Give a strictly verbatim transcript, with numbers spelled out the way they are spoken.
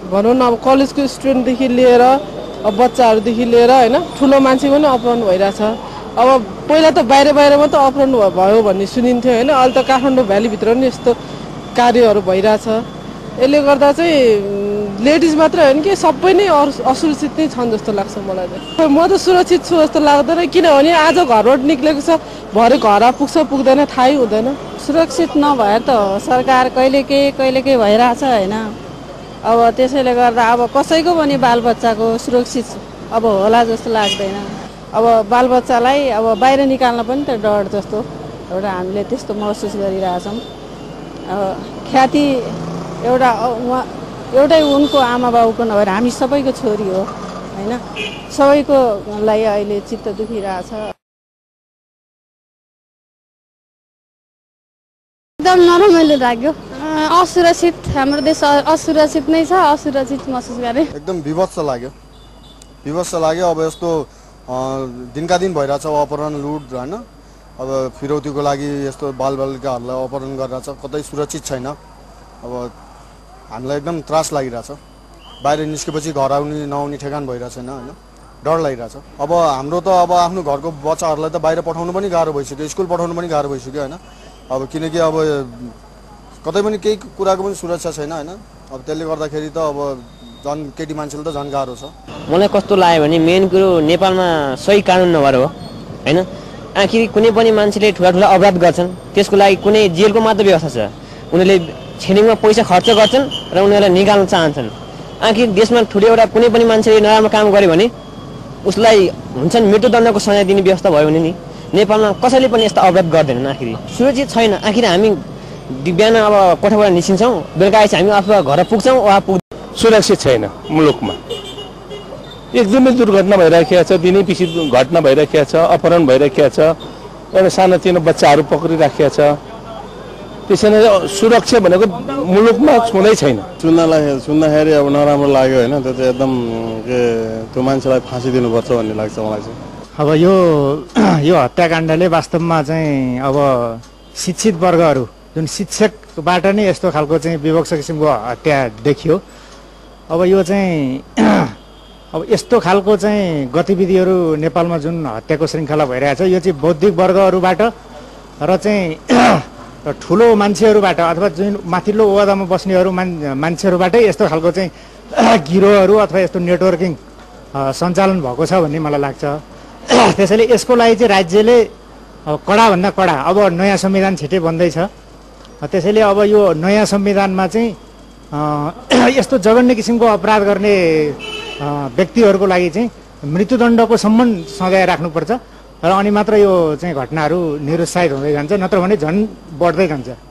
भनौँ न अब कलेजको स्टुडेन्टदेखि लिएर अब बच्चाहरूदेखि लिएर होइन ठुलो मान्छे पनि अपहरण भइरहेछ। अब पहिला त बाहिर बाहिर मात्र अपहरण भयो भन्ने सुनिन्थ्यो होइन, अहिले त काठमाडौँ भ्यालीभित्र पनि यस्तो कार्यहरू भइरहेछ। यसले गर्दा चाहिँ लेडिज मात्र होइन कि सबै नै असुरक्षित नै छन् जस्तो लाग्छ मलाई चाहिँ। म त सुरक्षित छु जस्तो लाग्दैन, किनभने आज घरबाट निक्लेको छ भरे घर पुग्छ पुग्दैन थाहै हुँदैन। सुरक्षित नभए त सरकार कहिले के कहिले के भइरहेछ होइन। अब त्यसैले गर्दा अब कसैको पनि बालबच्चाको सुरक्षित अब होला जस्तो लाग्दैन। अब बालबच्चालाई अब बाहिर निकाल्न पनि त डर जस्तो एउटा हामीले त्यस्तो महसुस गरिरहेछौँ। अब ख्याति एउटा उहाँ एउटै उनको आमा बाउको नभएर हामी सबैको छोरी हो होइन, सबैको लागि अहिले चित्त दुखिरहेछ। एकदम नरमाइलो लाग्यो, असुरक्षित, हाम्रो देश असुरक्षित नै छ, असुरक्षित महसुस गरेँ। एकदम विभत्स लाग्यो, विभत्स लाग्यो। अब यस्तो दिनका दिन भइरहेछ अपहरण लुट होइन, अब फिरौतीको लागि यस्तो बालबालिकाहरूलाई अपहरण गरिरहेछ, कतै सुरक्षित छैन। अब हामीलाई एकदम त्रास लागिरहेछ, बाहिर निस्केपछि घर आउने नआउने ठेगान भइरहेको छैन होइन, डर लागिरहेछ। अब हाम्रो त अब आफ्नो घरको बच्चाहरूलाई त बाहिर पठाउनु पनि गाह्रो भइसक्यो, स्कुल पठाउनु पनि गाह्रो भइसक्यो होइन। अब किनकि अब कतै पनि केही कुराको पनि सुरक्षा छैन होइन। अब त्यसले गर्दाखेरि त अब झन् केटी मान्छेले त झन् गाह्रो छ। मलाई कस्तो लाग्यो भने मेन कुरो नेपालमा सही कानुन नभएर हो होइन। आखिर कुनै पनि मान्छेले ठुला ठुला अपराध गर्छन् त्यसको लागि कुनै जेलको मात्र व्यवस्था छ, उनीहरूले छेडिङमा पैसा खर्च गर्छन् र उनीहरूलाई निकाल्न चाहन्छन्। आखिर देशमा ठुलो एउटा कुनै पनि मान्छेले नराम्रो काम गर्यो भने उसलाई हुन्छन् मृत्युदण्डको सजाय दिने व्यवस्था भयो भने नि नेपालमा कसैले पनि यस्तो अपराध गर्दैनन्। आखिर सुरक्षित छैन। आखिर हामी बिहान अब कोठाबाट निस्किन्छौँ, बेलुका आएपछि हामी आफ्नो घर पुग्छौँ वा पुग सुरक्षित छैन। मुलुकमा एकदमै दुर्घटना भइराखेको छ, दिनै पछि घटना भइराखेको छ, अपहरण भइराखेको छ, एउटा सानोतिनो बच्चाहरू पक्रिराखेको छ। त्यसैले सुरक्षा भनेको मुलुकमा छुँदै छैन। सुन्नलाई सुन्दाखेरि अब नराम्रो लाग्यो होइन, त्यो चाहिँ एकदम के त्यो मान्छेलाई फाँसी दिनुपर्छ भन्ने लाग्छ मलाई चाहिँ। अब यो यो हत्याकाण्डले वास्तवमा चाहिँ अब शिक्षित वर्गहरू जुन शिक्षकबाट नै यस्तो खालको चाहिँ विवश किसिमको हत्या देखियो। अब यो चाहिँ अब यस्तो खालको चाहिँ गतिविधिहरू नेपालमा जुन हत्याको श्रृङ्खला भइरहेछ यो चाहिँ बौद्धिक वर्गहरूबाट र चाहिँ ठुलो मान्छेहरूबाट अथवा जुन माथिल्लो ओहदामा बस्नेहरू मान मान्छेहरूबाटै यस्तो खालको चाहिँ गिरोहहरू अथवा यस्तो नेटवर्किङ सञ्चालन भएको छ भन्ने मलाई लाग्छ। त्यसैले यसको लागि चाहिँ राज्यले कडाभन्दा कडा अब नयाँ संविधान छिटै बन्दैछ, त्यसैले अब यो नयाँ संविधानमा चाहिँ यस्तो जघन्य किसिमको अपराध गर्ने व्यक्तिहरूको लागि चाहिँ मृत्युदण्डको सम्म सजाय राख्नुपर्छ र अनि मात्र यो चाहिँ घटनाहरू निरुत्साहित हुँदै जान्छ, नत्र भने झन् बढ्दै जान्छ।